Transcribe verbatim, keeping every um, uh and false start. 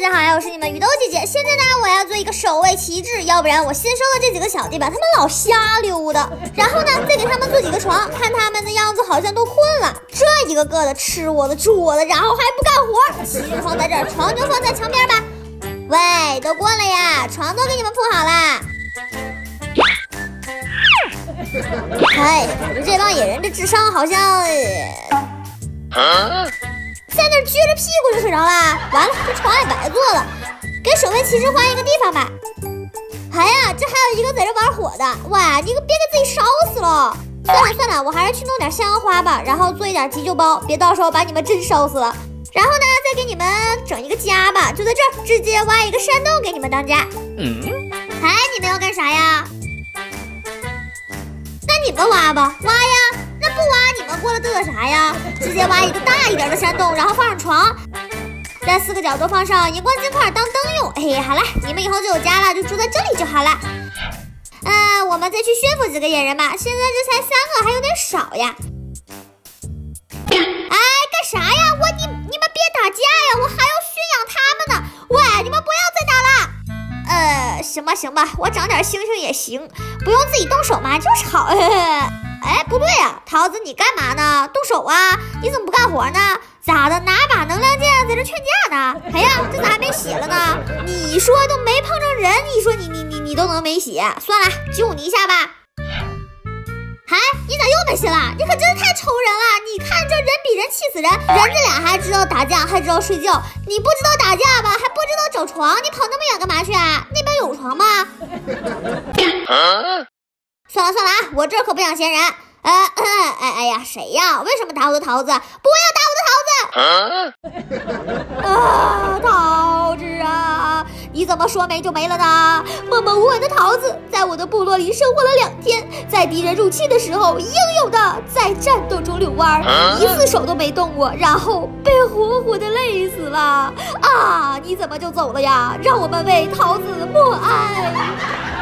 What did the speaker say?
家好呀，我是你们雨豆姐姐。现在呢，我要做一个守卫旗帜，要不然我新收的这几个小弟吧，他们老瞎溜达。然后呢，再给他们做几个床，看他们的样子好像都困了，这一个个的吃我的住我的，然后还不干活。旗帜放在这儿，床就放在墙边吧。喂，都过来呀，床都给你们铺好啦。哎，我们这帮野人这智商好像……呃在那撅着屁股就睡着了，完了，这床也白做了，给守卫骑士换一个地方吧。哎呀，这还有一个在这玩火的，哇，你可别给自己烧死了。算了算了，我还是去弄点香花吧，然后做一点急救包，别到时候把你们真烧死了。然后呢，再给你们整一个家吧，就在这儿，直接挖一个山洞给你们当家。嗯，哎，你们要干啥呀？那你们挖吧，挖呀。那不挖你们过来嘚瑟啥呀？直接挖一个大一点的山洞，然后放上床，在四个角都放上荧光金块当灯用。哎，好了，你们以后就有家了，就住在这里就好了。呃，我们再去驯服几个野人吧，现在这才三个，还有点少呀。哎，干啥呀？我你你们别打架呀，我还要驯养他们呢。喂，你们不要再打了。呃，行吧行吧，我长点星星也行，不用自己动手嘛，就是好。哎，不对呀、啊，桃子，你干嘛呢？动手啊！你怎么不干活呢？咋的？拿把能量剑在这劝架呢？哎呀，这咋还没血了呢？你说都没碰着人，你说你你你你都能没血？算了，救你一下吧。哎，你咋又没血了？你可真是太愁人了！你看这人比人气死人，人家俩还知道打架，还知道睡觉，你不知道打架吧，还不知道找床，你跑那么远干嘛去啊？那边有床吗？啊算了算了啊，我这可不想闲人。呃，哎哎呀，谁呀？为什么打我的桃子？不要打我的桃子！啊，啊桃子啊，你怎么说没就没了呢？默默无闻的桃子，在我的部落里生活了两天，在敌人入侵的时候，英勇的在战斗中遛弯，一次手都没动过，然后被活活的累死了。啊，你怎么就走了呀？让我们为桃子默哀。